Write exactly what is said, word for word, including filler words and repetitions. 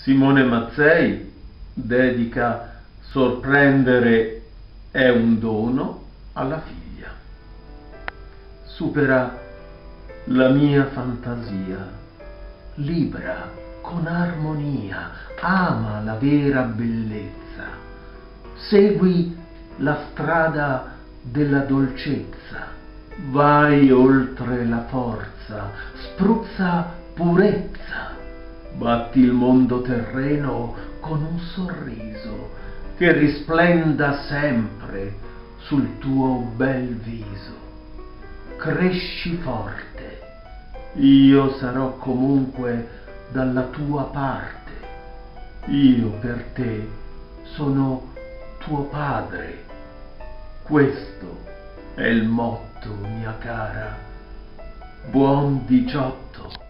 Simone Mazzei dedica "Sorprendere è un dono" alla figlia. Supera la mia fantasia, libera con armonia, ama la vera bellezza, segui la strada della dolcezza, vai oltre la forza, spruzza purezza, batti il mondo terreno con un sorriso che risplenda sempre sul tuo bel viso. Cresci forte, io sarò comunque dalla tua parte, io per te sono tuo padre. Questo è il motto, mia cara. Buon diciotto.